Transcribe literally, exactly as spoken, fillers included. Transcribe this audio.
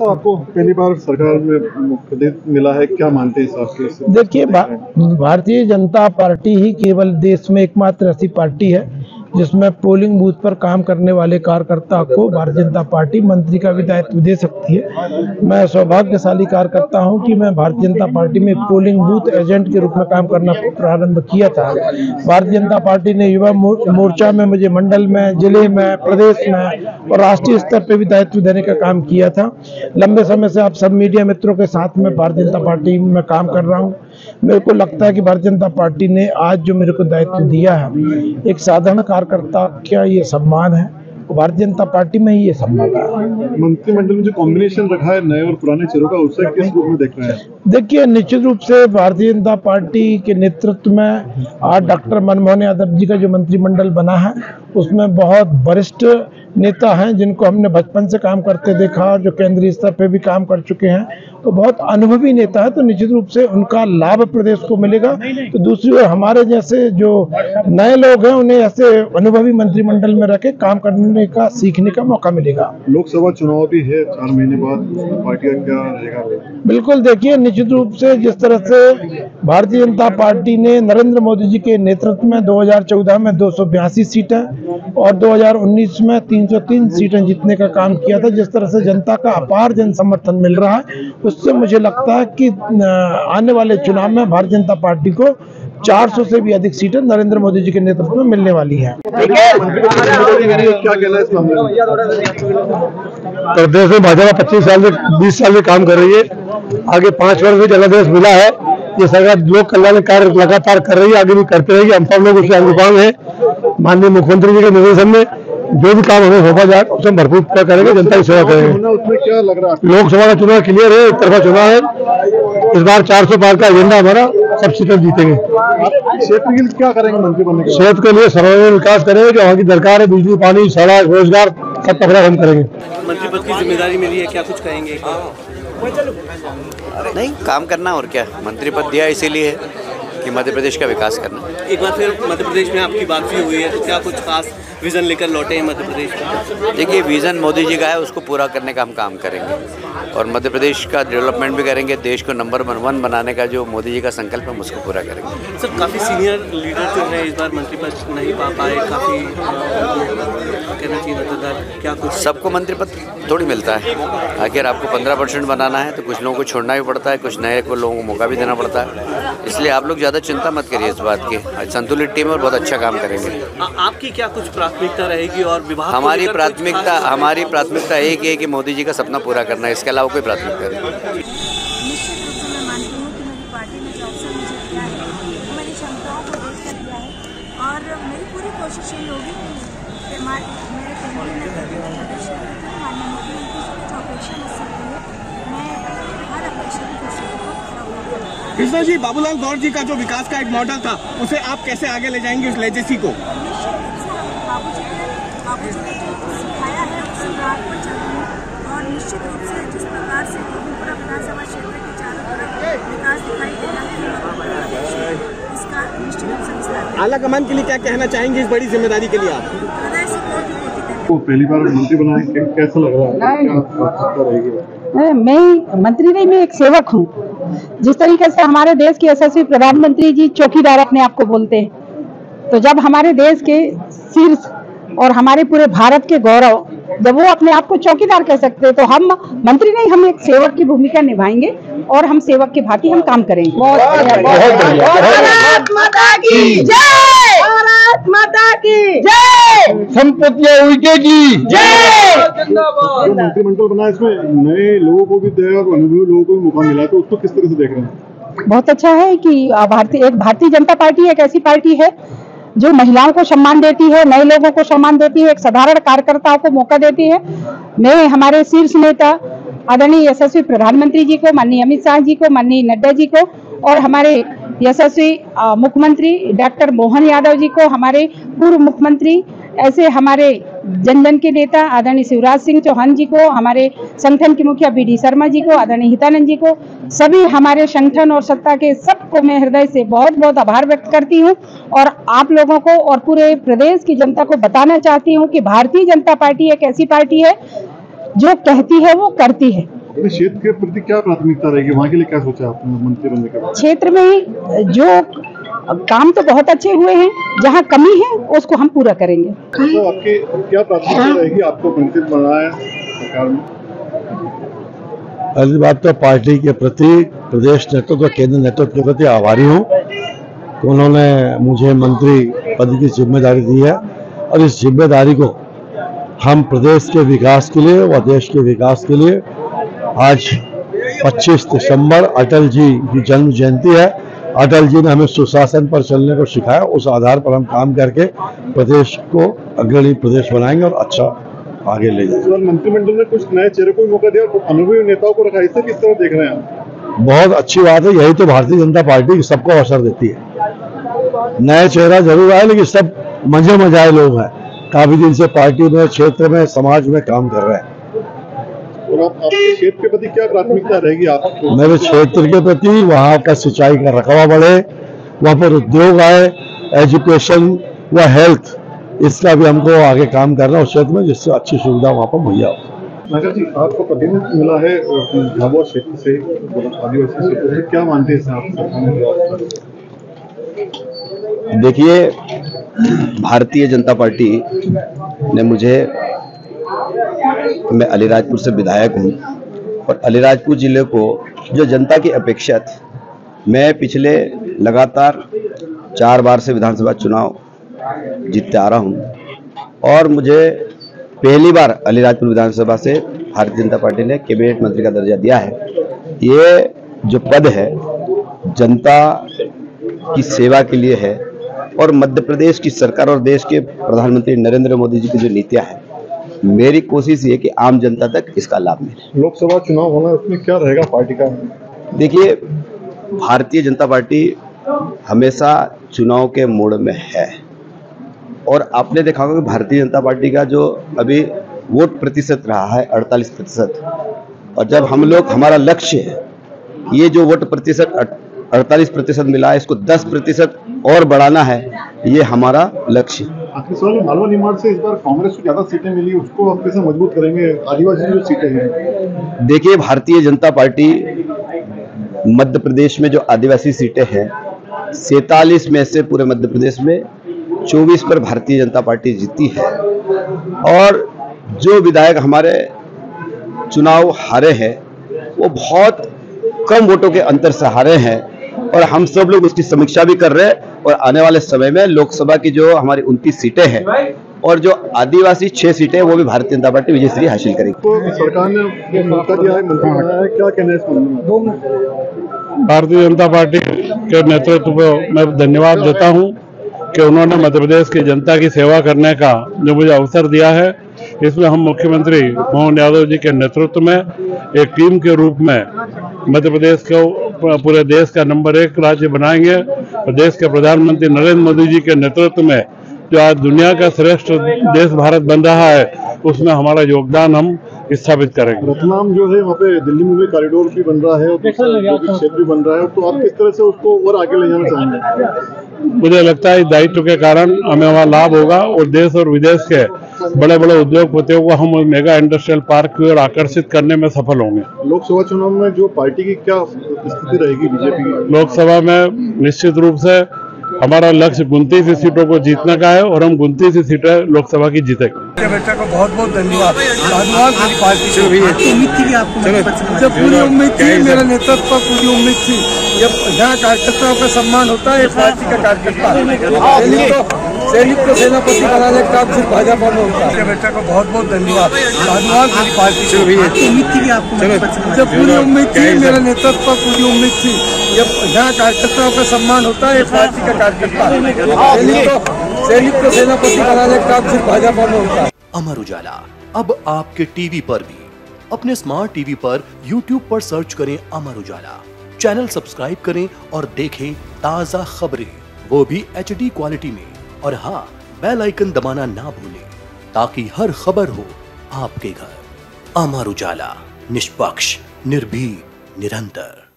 तो आपको पहली बार सरकार में प्रदेश मिला है, क्या मानते हैं इस आपके? देखिए, भारतीय जनता पार्टी ही केवल देश में एकमात्र ऐसी पार्टी है जिसमें पोलिंग बूथ पर काम करने वाले कार्यकर्ता को भारतीय जनता पार्टी मंत्री का भी दायित्व दे सकती है। मैं सौभाग्यशाली कार्यकर्ता हूं कि मैं भारतीय जनता पार्टी में पोलिंग बूथ एजेंट के रूप में काम करना प्रारंभ किया था। भारतीय जनता पार्टी ने युवा मोर्चा में मुझे मंडल में, जिले में, प्रदेश में और राष्ट्रीय स्तर पर भी दायित्व देने का काम किया था। लंबे समय से आप सब मीडिया मित्रों के साथ में भारतीय जनता पार्टी में काम कर रहा हूँ। मेरे को लगता है कि भारतीय जनता पार्टी ने आज जो मेरे को दायित्व दिया है, एक साधारण कार्यकर्ता क्या ये सम्मान है, भारतीय जनता पार्टी में ही ये सम्मान है। मंत्रिमंडल में जो कॉम्बिनेशन रखा है नए और पुराने चेहरों का, उससे किस रूप में देख रहे हैं? देखिए, निश्चित रूप से भारतीय जनता पार्टी के नेतृत्व में आज डॉक्टर मनमोहन यादव जी का जो मंत्रिमंडल बना है, उसमें बहुत वरिष्ठ नेता हैं जिनको हमने बचपन से काम करते देखा और जो केंद्रीय स्तर पे भी काम कर चुके हैं, तो बहुत अनुभवी नेता है। तो निश्चित रूप से उनका लाभ प्रदेश को मिलेगा। तो दूसरी ओर हमारे जैसे जो नए लोग हैं, उन्हें ऐसे अनुभवी मंत्रिमंडल में रखे काम करने का, सीखने का मौका मिलेगा। लोकसभा चुनाव भी है चार महीने बाद, पार्टी का क्या रहेगा? बिल्कुल, देखिए, निश्चित रूप से जिस तरह से भारतीय जनता पार्टी ने नरेंद्र मोदी जी के नेतृत्व में दो हजार चौदह में दो सौ बयासी सीटें और दो हजार उन्नीस में तीन सौ तीन सीटें जीतने का काम किया था, जिस तरह से जनता का अपार जन समर्थन मिल रहा है, उससे मुझे लगता है कि आने वाले चुनाव में भारतीय जनता पार्टी को चार सौ से भी अधिक सीटें नरेंद्र मोदी जी के नेतृत्व में मिलने वाली हैं। क्या कहना है इस मामले में? प्रदेश में भाजपा पच्चीस साल से बीस साल से काम कर रही है। आगे पांच वर्ष में जनादेश मिला है। ये सरकार लोक कल्याण कार्य लगातार कर रही है, आगे भी करते रहेगी। हम सब लोग उसके अनुपांग है। माननीय मुख्यमंत्री जी के निर्देशन में जो भी काम हमें सौंपा जाए उसमें भरपूर पूरा करेंगे, जनता की सेवा करेंगे। उसमें क्या लग रहा है? लोकसभा का चुनाव क्लियर है, एक तरफा चुनाव है। इस बार चार सौ पार का एजेंडा हमारा, सब सीटें जीतेंगे। क्षेत्र के लिए क्या करेंगे मंत्री बनने के बाद? क्षेत्र के लिए सर्वांगीण विकास करेंगे, जो वहाँ की दरकार है, बिजली, पानी, सड़क, रोजगार, सब पकड़ा हम करेंगे। मंत्री पद की जिम्मेदारी मिली है, क्या कुछ कहेंगे? नहीं, काम करना और क्या। मंत्री पद दिया इसीलिए कि मध्य प्रदेश का विकास करना। एक बार फिर मध्य प्रदेश में आपकी बात भी हुई है, तो क्या कुछ खास विजन लेकर लौटे हैं मध्य प्रदेश में? देखिए, विजन मोदी जी का है, उसको पूरा करने का हम काम करेंगे और मध्य प्रदेश का डेवलपमेंट भी करेंगे। देश को नंबर वन बनाने का जो मोदी जी का संकल्प है, उसको पूरा करेंगे। सर, काफ़ी सीनियर लीडर जो है इस बार मंत्री पद नहीं पा पाए, काफ़ी कहना चाहिए मतदार, क्या कुछ? सबको मंत्री पद थोड़ी मिलता है। आखिर आपको पंद्रह परसेंट बनाना है तो कुछ लोगों को छोड़ना भी पड़ता है, कुछ नए को लोगों को मौका भी देना पड़ता है। इसलिए आप लोग ज़्यादा चिंता मत करिए इस बात की। संतुलित टीम और बहुत अच्छा काम करेंगे। आ, आपकी क्या कुछ प्राथमिकता रहेगी और विभाग? हमारी प्राथमिकता हमारी प्राथमिकता एक ही है कि मोदी जी का सपना पूरा करना है, इसके अलावा कोई प्राथमिकता नहीं। निश्चित रूप से मैं मानती हूँ कि मेरी पार्टी ने जो अवसर मुझे दिया है, वो मेरी क्षमताओं को देख कर दिया है और मेरी पूरी कोशिश ये होगी कि मेरे केंद्रीय नेतृत्व प्रदेश नेतृत्व माननीय मुख्यमंत्री जी की जो अपेक्षा मुझसे रही है, मैं हर अपेक्षा की खुशी को खरा उतरूंगी। कृष्णा जी, बाबूलाल गौर जी का जो विकास का एक मॉडल था, उसे आप कैसे आगे ले जाएंगे उस लेजेसी को? बाबू जी ने बाबू जी ने जो सिखाया है उस राह पर चल रही हूँ और निश्चित रूप से जिस प्रकार से पूरा विधानसभा क्षेत्र के चारों तरफ विकास दिखाई दे रहा है, इसका निश्चित रूप से विस्तार। आला कमान के लिए क्या कहना चाहेंगे इस बड़ी जिम्मेदारी के लिए? आप हृदय से कोटि कोटि धन्यवाद। वो पहली बार मंत्री बनाए, कैसा लग रहा है? क्या प्राथमिकता रहेगी? मैं मंत्री नहीं, मैं एक सेवक हूँ। जिस तरीके से हमारे देश के यशस्वी प्रधानमंत्री जी चौकीदार अपने आप को बोलते हैं, तो जब हमारे देश के शीर्ष और हमारे पूरे भारत के गौरव, जब वो अपने आप को चौकीदार कह सकते हैं, तो हम मंत्री नहीं, हम एक सेवक की भूमिका निभाएंगे और हम सेवक की भांति हम काम करेंगे। भारत माता की जय, भारत माता की जय, संपत्तियां उनके की जय। मंत्रिमंडल बना, इसमें नए लोगों को भी दिया और अनुभवी लोगों को भी मौका मिला, तो उसको किस तरह से देख रहे हैं? बहुत अच्छा है कि भारतीय एक भारतीय जनता पार्टी एक ऐसी पार्टी है जो महिलाओं को सम्मान देती है, नए लोगों को सम्मान देती है, एक साधारण कार्यकर्ताओं को मौका देती है। मैं हमारे शीर्ष नेता आदरणीय यशस्वी प्रधानमंत्री जी को, माननीय अमित शाह जी को, माननीय नड्डा जी को और हमारे यशस्वी मुख्यमंत्री डॉक्टर मोहन यादव जी को, हमारे पूर्व मुख्यमंत्री, ऐसे हमारे जन जन के नेता आदरणीय शिवराज सिंह चौहान जी को, हमारे संगठन के मुखिया बी डी शर्मा जी को, आदरणीय हितानंद जी को, सभी हमारे संगठन और सत्ता के सबको मैं हृदय से बहुत बहुत आभार व्यक्त करती हूं और आप लोगों को और पूरे प्रदेश की जनता को बताना चाहती हूं कि भारतीय जनता पार्टी एक ऐसी पार्टी है जो कहती है वो करती है। अपने क्षेत्र के प्रति क्या प्राथमिकता रहेगी, वहाँ के लिए क्या सोचा आपने मंत्री बनने के बाद? क्षेत्र में जो काम तो बहुत अच्छे हुए हैं, जहाँ कमी है उसको हम पूरा करेंगे। तो आपकी क्या प्राथमिकता रहेगी, आपको मंत्री बनाना है सरकार में? पहली बात तो पार्टी के प्रति, प्रदेश नेतृत्व, केंद्र नेतृत्व के प्रति आभारी हूँ। उन्होंने मुझे मंत्री पद की जिम्मेदारी दी है और इस जिम्मेदारी को हम प्रदेश के विकास के लिए व देश के विकास के लिए, आज पच्चीस दिसंबर अटल जी की जन्म जयंती है। अटल जी ने हमें सुशासन पर चलने को सिखाया, उस आधार पर हम काम करके प्रदेश को अग्रणी प्रदेश बनाएंगे और अच्छा आगे ले जाएंगे। मंत्रिमंडल ने कुछ नए चेहरे को भी मौका दिया, कुछ अनुभवी नेताओं को रखा, इसे किस तरह देख रहे हैं आप? बहुत अच्छी बात है, यही तो भारतीय जनता पार्टी सबको अवसर देती है। नए चेहरा जरूर आए, लेकिन सब मजे मजाए लोग हैं, काफी दिन से पार्टी में, क्षेत्र में, समाज में काम कर रहे हैं। और आप आपके क्षेत्र के प्रति क्या प्राथमिकता रहेगी आपको? मेरे क्षेत्र के प्रति वहाँ का सिंचाई का रकबा बढ़े, वहाँ पर उद्योग आए, एजुकेशन व हेल्थ, इसका भी हमको आगे काम करना है उस क्षेत्र में, जिससे अच्छी सुविधा वहाँ पर मुहैया हो। नागर जी, आपको प्रतिनिधित्व मिला है झाबुआ क्षेत्र से, आदिवासी क्षेत्र से, क्या मानते हैं आप? देखिए, भारतीय जनता पार्टी ने मुझे, मैं अलीराजपुर से विधायक हूँ और अलीराजपुर जिले को जो जनता की अपेक्षा थी, मैं पिछले लगातार चार बार से विधानसभा चुनाव जीतते आ रहा हूँ और मुझे पहली बार अलीराजपुर विधानसभा से भारतीय जनता पार्टी ने कैबिनेट मंत्री का दर्जा दिया है। ये जो पद है जनता की सेवा के लिए है और मध्य प्रदेश की सरकार और देश के प्रधानमंत्री नरेंद्र मोदी जी की जो नीतियां हैं, मेरी कोशिश ये कि आम जनता तक इसका लाभ मिले। लोकसभा चुनाव होना, उसमें क्या रहेगा पार्टी का? देखिए, भारतीय जनता पार्टी हमेशा चुनाव के मोड़ में है और आपने देखा होगा कि भारतीय जनता पार्टी का जो अभी वोट प्रतिशत रहा है अड़तालीस प्रतिशत, और जब हम लोग, हमारा लक्ष्य है ये जो वोट प्रतिशत अड़तालीस प्रतिशत मिला है, इसको दस प्रतिशत और बढ़ाना है, ये हमारा लक्ष्य। आखिरी सवाल, मालवा निमाड़ से इस बार कांग्रेस को ज्यादा सीटें मिली, उसको आप कैसे मजबूत करेंगे? आदिवासी जो सीटें हैं, देखिए, भारतीय जनता पार्टी मध्य प्रदेश में जो आदिवासी सीटें हैं, सैतालीस में से पूरे मध्य प्रदेश में चौबीस पर भारतीय जनता पार्टी जीती है और जो विधायक हमारे चुनाव हारे हैं वो बहुत कम वोटों के अंतर से हारे हैं और हम सब लोग उसकी समीक्षा भी कर रहे हैं और आने वाले समय में लोकसभा की जो हमारी उनतीस सीटें हैं और जो आदिवासी छह सीटें हैं वो भी भारतीय जनता पार्टी विजयश्री हासिल करेगी। तो सरकार ने मौका दिया है, मंत्री बनाया है, क्या कहना है इस मामले में? भारतीय जनता पार्टी के नेतृत्व को मैं धन्यवाद देता हूं कि उन्होंने मध्य प्रदेश की जनता की सेवा करने का जो मुझे अवसर दिया है। इसमें हम मुख्यमंत्री मोहन यादव जी के नेतृत्व में एक टीम के रूप में मध्य प्रदेश को पूरे देश का नंबर एक राज्य बनाएंगे और देश के प्रधानमंत्री नरेंद्र मोदी जी के नेतृत्व में जो आज दुनिया का श्रेष्ठ देश भारत बन रहा है, उसमें हमारा योगदान हम स्थापित करेंगे। रतलाम जो है वहाँ पे दिल्ली में भी कॉरिडोर भी बन रहा है और क्षेत्र भी बन रहा है, तो आप किस तरह से उसको और आगे ले जाना चाहेंगे? मुझे लगता है दायित्व के कारण हमें वहाँ लाभ होगा और देश और विदेश के बड़े बड़े उद्योगपतियों को हम मेगा इंडस्ट्रियल पार्क की ओर आकर्षित करने में सफल होंगे। लोकसभा चुनाव में जो पार्टी की क्या स्थिति रहेगी बीजेपी की? लोकसभा में निश्चित रूप से हमारा लक्ष्य उनतीस सीटों को जीतने का है और हम उनतीस सीटें लोकसभा की जीतेंगे। बेटा को बहुत बहुत धन्यवाद। धन्यवाद मेरी पार्टी से भी उम्मीद थी आपको, जब पूरी उम्मीद थी, मेरा नेतृत्व पर पूरी उम्मीद थी। जब जहाँ कार्यकर्ताओं का सम्मान होता है, पार्टी का कार्यकर्ता सैनिक को सेनापति बनाने का काम सिर्फ भाजपा में होता है। बेटा को बहुत बहुत धन्यवाद। धन्यवाद मेरी पार्टी से भी उम्मीद थी आपको, जब पूरी उम्मीद थी, मेरा नेतृत्व पर पूरी उम्मीद थी। जब जहाँ कार्यकर्ताओं का सम्मान होता है, पार्टी का कार्यकर्ता सैनिक को सेनापति बनाने का काम सिर्फ भाजपा में होता है। अमर उजाला अब आपके टीवी पर भी। अपने स्मार्ट टीवी पर यूट्यूब पर सर्च करें अमर उजाला, चैनल सब्सक्राइब करें और देखें ताज़ा खबरें, वो भी एच डी क्वालिटी में। और हाँ, बेल आइकन दबाना ना भूलें ताकि हर खबर हो आपके घर। अमर उजाला, निष्पक्ष, निर्भीक, निरंतर।